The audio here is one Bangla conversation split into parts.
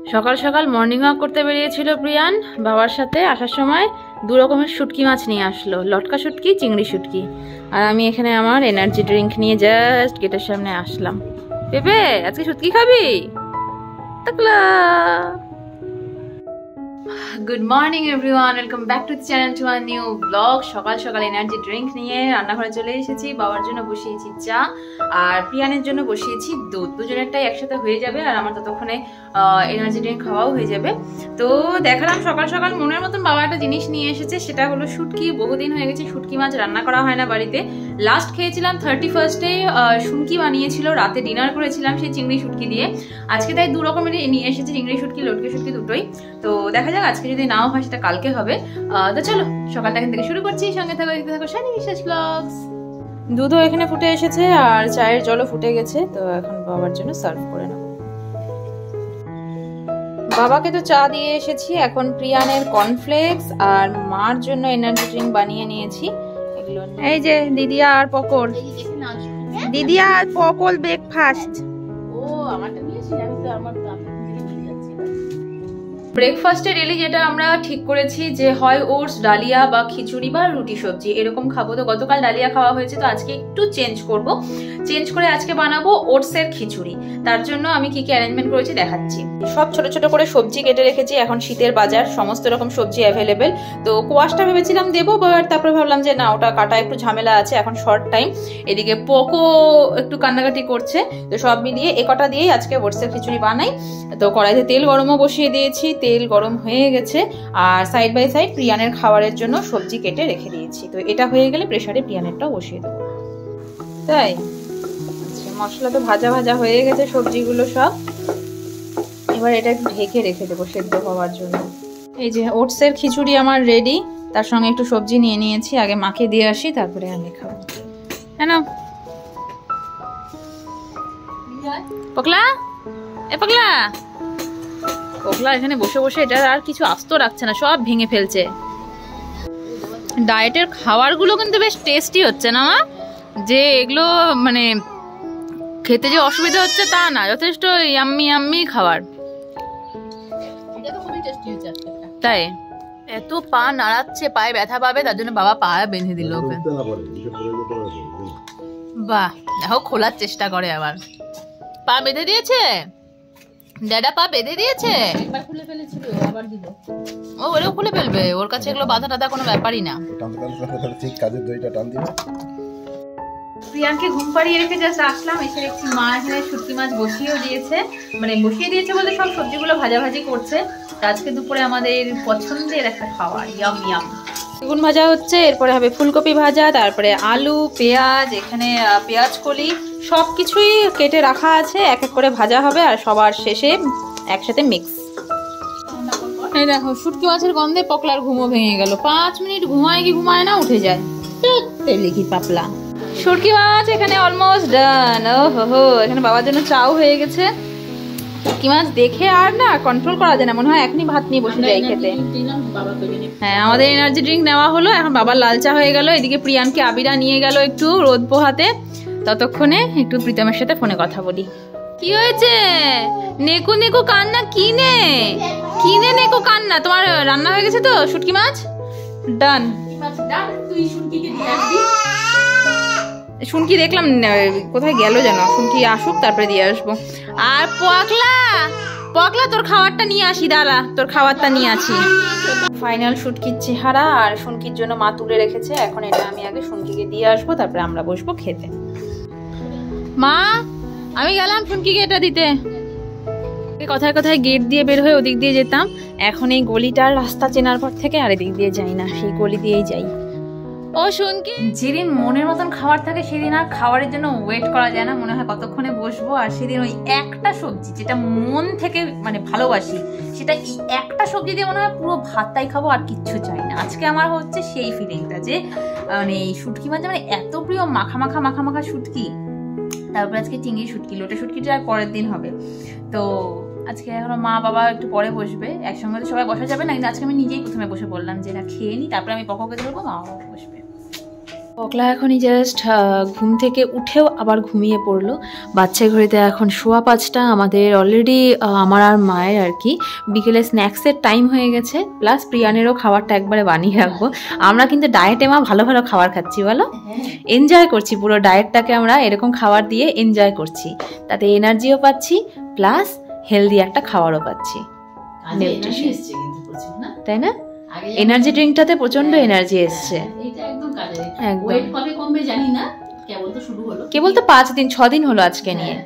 সকাল সকাল মর্নিং ওয়াক করতে বেরিয়েছিল প্রিয়ান বাবার সাথে। আসার সময় দু রকমের শুটকি মাছ নিয়ে আসলো, লটকা শুটকি, চিংড়ি শুটকি। আর আমি এখানে আমার এনার্জি ড্রিঙ্ক নিয়ে জাস্ট গেটের সামনে আসলাম। পেপে, আজকে শুটকি খাবি? তাকলা। Good morning everyone, welcome back to the channel to a new blog. সকাল সকাল এনার্জি ড্রিঙ্ক নিয়ে রান্নাঘরে চলে এসেছি। বাবার জন্য বসিয়েছি চা আর প্রিয়ানের জন্য বসিয়েছি দুধ। দুজনেরটাই একসাথে হয়ে যাবে আর আমার ততক্ষণে এনার্জি ড্রিঙ্ক খাওয়াও হয়ে যাবে। তো দেখালাম সকাল সকাল মনের মতন বাবা একটা জিনিস নিয়ে এসেছে, সেটা হলো শুটকি। বহুদিন হয়ে গেছে শুটকি মাছ রান্না করা হয় না বাড়িতে। লাস্ট খেয়েছিলাম 31st-এ, শুটকি বানিয়েছিল, রাতে ডিনার করেছিলাম সেই চিংড়ি শুটকি দিয়ে। আজকে তাই দু রকমের নিয়ে এসেছে, চিংড়ি শুটকি, লটকে শুটকি দুটোই। তো দেখা যাক, আজকে যদি নাও হয় সেটা কালকে হবে। তো চলো সকালটা এখান থেকে শুরু করছি। সঙ্গে থাকো, দেখতে থাকো শাইনি বিশ্বাস ব্লগস। দুধও এখানে ফুটে এসেছে আর চায়ের জলও ফুটে গেছে। তো এখন বাবার জন্য সার্ভ করে নেব। বাবাকে তো চা দিয়ে এসেছি, এখন প্রিয়ানের কর্নফ্লেক্স আর মার জন্য এনার্জি ড্রিঙ্ক বানিয়ে নিয়েছি। এই যে দিদিয়া আর পকল, দিদিয়া আর পকল ব্রেকফাস্ট। ও আমারটা নিয়েছি, আমি তো আমার ব্রেকফাস্টে রেলি যেটা আমরা ঠিক করেছি যে হয় ওটস, ডালিয়া বা খিচুড়ি বা রুটি সবজি এরকম খাবো। তো গতকাল ডালিয়া খাওয়া হয়েছে, তো আজকে একটু চেঞ্জ করব। চেঞ্জ করে আজকে বানাবো ওটসের খিচুড়ি। তার জন্য আমি কি কি অ্যারেঞ্জমেন্ট করেছি দেখাচ্ছি। সব ছোট ছোট করে সবজি কেটে রেখেছি, এখন শীতের বাজার, সমস্ত রকম সবজি অ্যাভেলেবেল। তো কোয়াশটা ভেবেছিলাম দেবো, বাট তারপরে ভাবলাম যে না, ওটা কাটা একটু ঝামেলা আছে, এখন শর্ট টাইম। এদিকে পোকো একটু কান্নাকাটি করছে। তো সব মিলিয়ে একটা দিয়েই আজকে ওটসের খিচুড়ি বানাই। তো কড়াইতে তেল গরমও বসিয়ে দিয়েছি, তেল গরম হয়ে গেছে। আর সাইড বাই সাইড প্রিয়ানের খাবারের জন্য সবজি কেটে রেখে দিয়েছি। তো এটা হয়ে গেলে প্রেসারে প্রিয়ানেরটাও বসিয়ে দেবো। তাই মশলা তো ভাজা ভাজা হয়ে গেছে সবজিগুলো সব। এবার এটা একটু ঢেকে রেখে দেবো সেদ্ধ হওয়ার জন্য। এই যে ওটসের খিচুড়ি আমার রেডি, তার সঙ্গে একটু সবজি নিয়ে নিয়েছি। আগে মাকে দিয়ে আসি, তারপরে আমি খাবো। হ্যাঁ না পকলা, এ পকলা, পকলা এখানে বসে বসে এটা আর কিছু আস্ত রাখছে না, সব ভেঙে ফেলছে। ডায়েটের খাবারগুলো কিন্তু বেশ টেস্টি হচ্ছে না মা? যে এগুলো মানে খেতে যে অসুবিধা হচ্ছে তা না, যথেষ্ট ইয়াম্মি ইয়াম্মি খাবার। তাই এত পা নাড়াচ্ছে, পায়ে ব্যথা পাবে, তার জন্য বাবা পা বেঁধে দিল ওকে। বাহ, দেখো খোলার চেষ্টা করে, আবার পা বেঁধে দিয়েছে। ড্যাডা পা বেঁধে দিয়েছে, একবার খুলে ফেলেছিল, আবার দিল। ও ওরেও খুলে ফেলবে, ওর কাছে এগুলো বাধা টাধা কোনো ব্যাপারই না। ঠিক কাজের দইটা টান দিবে। প্রিয়ানকে ঘুম পাড়িয়ে রেখে জাস্ট আসলাম, এসে দেখছি মা এখানে শুটকি মাছ বসিয়েও দিয়েছে। মানে বসিয়ে দিয়েছে বলতে সব সবজিগুলো ভাজাভাজি করছে। আজকে দুপুরে আমাদের পছন্দের একটা খাবার, ইয়াম ইয়াম। বেগুন ভাজা হচ্ছে, এরপরে হবে ফুলকপি ভাজা, তারপরে আলু, পেঁয়াজ, এখানে পেঁয়াজ কলি সব কিছুই কেটে রাখা আছে, এক এক করে ভাজা হবে আর সবার শেষে একসাথে মিক্স। এই দেখো শুটকি মাছের গন্ধে পকলার ঘুমও ভেঙে গেল। 5 মিনিট ঘুমায় কি ঘুমায় না, উঠে যায়। লিখি পাপলা। শুটকি মাছ এখানে অলমোস্ট ডান। ও হো, এখানে বাবার জন্য চাও হয়ে গেছে। শুটকি মাছ দেখে আর না কন্ট্রোল করা যায় না, মনে হয় এখনই ভাত নিয়ে বসে যাই খেতে। হ্যাঁ, আমাদের এনার্জি ড্রিঙ্ক নেওয়া হলো, এখন বাবার লাল চা হয়ে গেল। এদিকে প্রিয়ানকে আবিরা নিয়ে গেল একটু রোদ পোহাতে। ততক্ষণে একটু প্রীতমের সাথে ফোনে কথা বলি। কি হয়েছে? নেকু নেকু কান্না? কিনে কিনে নেকু কান্না? তোমার রান্না হয়ে গেছে তো শুটকি মাছ? ডান। শুনকি দেখলাম কোথায় গেল যেন, শুনকি আসুক তারপরে দিয়ে আসবো। আর পকলা, পকলা তোর খাবারটা নিয়ে আসি, দাঁড়া তোর খাবারটা নিয়ে আসি। ফাইনাল শুটকির চেহারা, আর শুনকির জন্য মা তুলে রেখেছে। এখন এটা আমি আগে শুনকিকে দিয়ে আসবো, তারপরে আমরা বসবো খেতে। মা আমি গেলাম শুনকিকে এটা দিতে। কথায় কথায় গেট দিয়ে বের হয়ে ওদিক দিয়ে যেতাম, এখন এই গলিটার রাস্তা চেনার পর থেকে আর এদিক দিয়ে যাই না, সেই গলি দিয়েই যাই। ও শুনকি, যেদিন মনের মতন খাবার থাকে সেদিন আর খাবারের জন্য ওয়েট করা যায় না, মনে হয় কতক্ষণে বসবো। আর সেদিন ওই একটা সবজি যেটা মন থেকে মানে ভালোবাসি, সেটা এই একটা সবজি দিয়ে মনে হয় পুরো ভাতটাই খাবো, আর কিচ্ছু চাই না। আজকে আমার হচ্ছে সেই ফিলিংটা যে মানে এই শুটকি মাছ মানে এত প্রিয়, মাখা মাখা মাখা মাখা শুটকি। তারপরে আজকে চিংড়ি শুটকি, লোটে শুটকিটা আর পরের দিন হবে। তো আজকে এখনো মা বাবা একটু পরে বসবে, একসঙ্গে তো সবাই বসা যাবে না, কিন্তু আজকে আমি নিজেই প্রথমে বসে বললাম যে না খেয়ে নি, তারপরে আমি পকোকে ধরবো, মা বাবা বসবে। পকলা এখনই জাস্ট ঘুম থেকে উঠেও আবার ঘুমিয়ে পড়লো। বাচ্চা ঘড়িতে এখন 5:15, আমাদের অলরেডি আমার আর মায়ের আর কি বিকেলে স্ন্যাক্সের টাইম হয়ে গেছে, প্লাস প্রিয়ানেরও খাবারটা একবারে বানিয়ে রাখবো। আমরা কিন্তু ডায়েটে মা ভালো ভালো খাবার খাচ্ছি, বলো, এনজয় করছি পুরো ডায়েটটাকে, আমরা এরকম খাবার দিয়ে এনজয় করছি, তাতে এনার্জিও পাচ্ছি প্লাস হেলদি একটা খাবারও পাচ্ছি, তাই না? এনার্জি ড্রিঙ্কটাতে প্রচন্ড এনার্জি এসছে, কেবল তো 5 দিন 6 দিন হলো আজকে নিয়ে,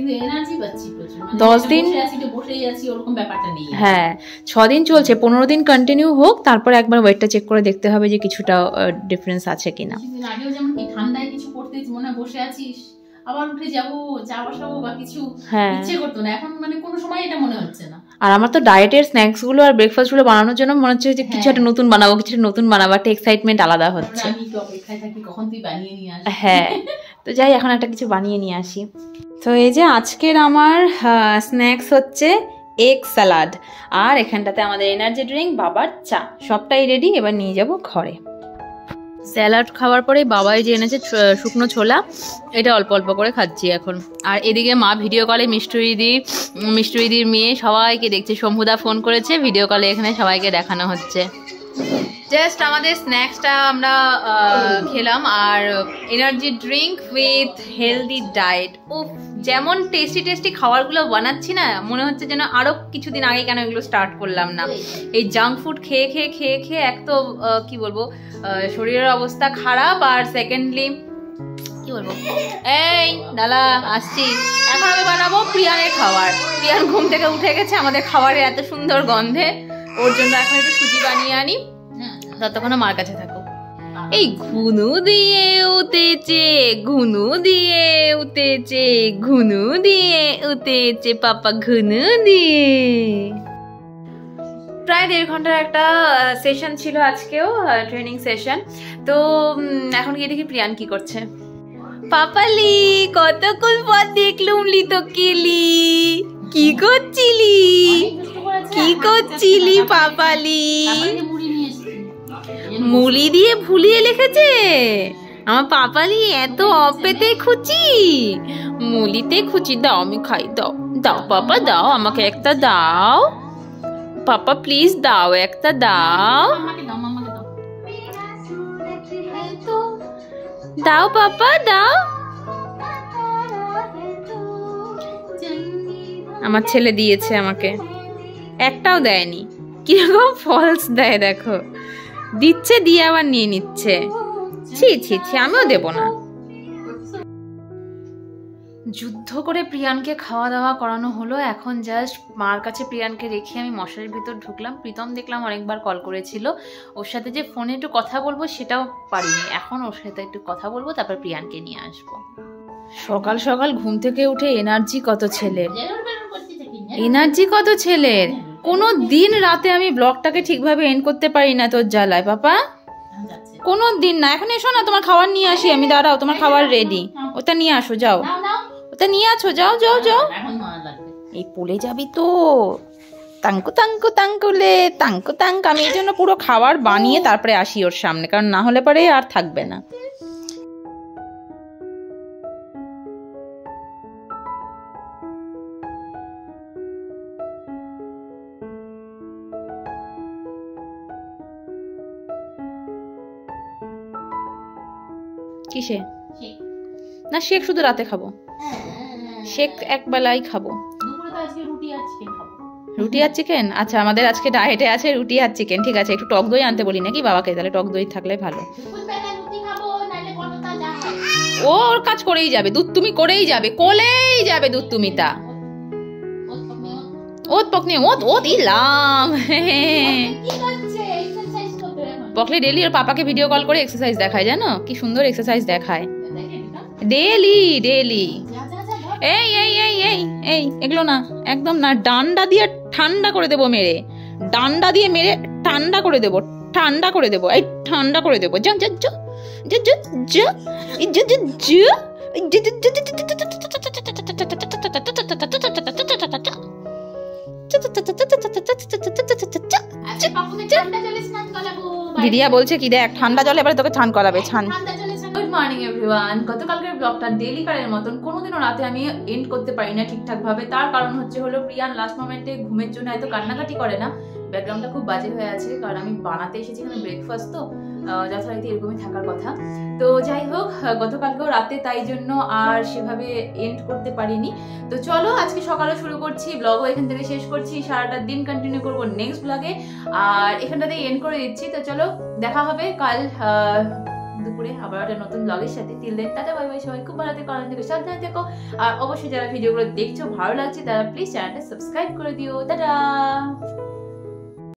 10 দিন, হ্যাঁ 6 দিন চলছে, 15 দিন কন্টিনিউ হোক, তারপর একবার ওয়েটটা চেক করে দেখতে হবে যে কিছুটা ডিফারেন্স আছে কিনা। ঠান্ডায় কিছু করতে মনে বসে আছিস, আবার উঠে যাবো চা বসাবো বা কিছু, ইচ্ছে করতো না, এখন মানে কোনো সময় এটা মনে হচ্ছে না। আর আমার তো ডায়েটের স্ন্যাক্স গুলো আর ব্রেকফাস্ট গুলো বানানোর জন্য মনে হচ্ছে যে কিছু একটা নতুন বানাবো, কিছু নতুন বানাবো, একটা এক্সাইটমেন্ট আলাদা হচ্ছে। আমি তো অপেক্ষায় থাকি কখন তুই বানিয়ে নিয়ে আসিস। হ্যাঁ, তো যাই এখন একটা কিছু বানিয়ে নিয়ে আসি। তো এই যে আজকের আমার স্ন্যাক্স হচ্ছে এগ স্যালাড, আর এখানটাতে আমাদের এনার্জি ড্রিঙ্ক, বাবার চা, সবটাই রেডি, এবার নিয়ে যাব ঘরে। স্যালাড খাওয়ার পরে বাবাই যে এনেছে শুকনো ছোলা, এটা অল্প অল্প করে খাচ্ছি এখন। আর এদিকে মা ভিডিও কলে মিষ্টুরিদির মেয়ে সবাইকে দেখছে, শম্ভুদা ফোন করেছে, ভিডিও কলে এখানে সবাইকে দেখানো হচ্ছে। জাস্ট আমাদের স্ন্যাক্সটা আমরা খেলাম, আর energy drink with healthy diet. উফ, যেমন টেস্টি টেস্টি খাবারগুলো বানাচ্ছি না, মনে হচ্ছে যেন আরও কিছুদিন আগে কেন এগুলো স্টার্ট করলাম না। এই জাঙ্ক ফুড খেয়ে খেয়ে খেয়ে খেয়ে এক তো কি বলবো, শরীরের অবস্থা খারাপ, আর সেকেন্ডলি কি বলবো, এই দাদা আসছি, এখন আমি বানাবো প্রিয়ানের খাবার। প্রিয়ান ঘুম থেকে উঠে গেছে আমাদের খাবারের এত সুন্দর গন্ধে, ওর জন্য এখন একটু সুজি বানিয়ে আনি, ততক্ষণ মার কাছে থাকো। এই ঘুনু দিয়ে উঠেছে, ঘুনু দিয়ে উঠেছে, ঘুনু দিয়ে উঠেছে পাপা, ঘুনু দিয়ে। প্রায় 1.5 ঘন্টার একটা সেশন ছিল আজকেও, ট্রেনিং সেশন। তো এখন গিয়ে দেখি প্রিয়ান কি করছে। পাপালি, কতক্ষণ পর দেখলুম লি তোকে, লি কি করছিলি, কি করছিলি পাপালি? মুলি দিয়ে ভুলিয়ে লিখেছে আমার পাপালি, এত অপেতে খুচি, মুলিতে খুচি, দাও আমি খাই, দাও দাও পাপা দাও, আমাকে একটা দাও পাপা প্লিজ, দাও একটা দাও, দাও পাপা দাও। আমার ছেলে দিয়েছে আমাকে, একটাও দেয়নি, কিরকম ফলস দেয় দেখো, দিচ্ছে দিয়ে আবার নিয়ে নিচ্ছে, ছি ছি ছি, আমিও দেব না। যুদ্ধ করে প্রিয়ানকে খাওয়া দাওয়া করানো হলো, এখন জাস্ট মার কাছে প্রিয়ানকে রেখে আমি মশারির ভিতর ঢুকলাম। প্রীতম দেখলাম অনেকবার কল করেছিল, ওর সাথে যে ফোনে একটু কথা বলবো সেটাও পারিনি, এখন ওর সাথে একটু কথা বলবো, তারপর প্রিয়ানকে নিয়ে আসবো। সকাল সকাল ঘুম থেকে উঠে এনার্জি কত ছেলের, এনার্জি কত ছেলের, কোনো দিন রাতে আমি ব্লগটাকে ঠিকভাবে এন্ড করতে পারি না তোর জ্বালায় পাপা, কোনো দিন না। এখন এসো না, তোমার খাবার নিয়ে আসি আমি, দাঁড়াও, তোমার খাবার রেডি, ওটা নিয়ে আসো, যাও ওটা নিয়ে আসো, যাও যাও যাও। এই পড়ে যাবি তো, তাঙ্কু তাঙ্কু তাঙ্কুলে তাঙ্কু তাঙ্ক। আমি এই জন্য পুরো খাবার বানিয়ে তারপরে আসি ওর সামনে, কারণ না হলে পরে আর থাকবে না। কিসে না, শেক শুধু রাতে খাবো, শেক এক বেলাই খাবো, রুটি আর চিকেন। আচ্ছা, আমাদের আজকে ডায়েটে আছে রুটি আর চিকেন, ঠিক আছে। একটু টক দই আনতে বলি নাকি বাবাকে, তাহলে টক দই থাকলে ভালো। ও ওর কাজ করেই যাবে, দুধ তুমি করেই যাবে, কোলেই যাবে দুধ তুমি, তা ওত পকনে ওত ওত ইলাম। পকলে ডেলি ওর পাপাকে ভিডিও কল করে এক্সারসাইজ দেখায়, জানো কি সুন্দর এক্সারসাইজ দেখায় ডেলি ডেলি। এই এই এই এই এই এগুলো না, একদম না, ডান্ডা দিয়ে ঠান্ডা করে দেবো মেরে, ডান্ডা দিয়ে মেরে ঠান্ডা করে দেবো, ঠান্ডা করে দেবো, এই ঠান্ডা করে দেবো। যা যা যা যা যা দিদিয়া বলছে কি দেখ, ঠান্ডা জলে এবারে তোকে ছান করাবে, ছান মর্নিং এভরিওয়ান। গতকালকের ব্লগটা ডেলি কারের মতন কোনোদিনও রাতে আমি এন্ড করতে পারি না ঠিকঠাকভাবে। তার কারণ হলো প্রিয়ান লাস্ট মোমেন্টে ঘুমের জন্য এত কান্নাকাটি করে না। ব্যাকগ্রাউন্ডটা খুব বাজে হয়ে আছে কারণ আমি বানাতে এসেছি এখানে ব্রেকফাস্ট, তো যথারীতি এরকমই থাকার কথা। তো যাই হোক, গতকালকেও রাতে তাই জন্য আর সেভাবে এন্ড করতে পারিনি। তো চলো আজকে সকালে শুরু করছি, ব্লগও এখান থেকে শেষ করছি, সারাটা দিন কন্টিনিউ করবো নেক্সট ব্লগে, আর এখানটাতেই এন্ড করে দিচ্ছি। তো চলো দেখা হবে কাল দুপুরে আবার একটা নতুন ব্লগের সাথে। Till then tata bye bye, সবাই খুব ভালো থেকো, আনন্দ থেকো, সাবধানে থেকো। আর অবশ্যই যারা ভিডিওগুলো দেখছো ভালো লাগছে তারা প্লিজ চ্যানেলটা সাবস্ক্রাইব করে দিও। টাটা।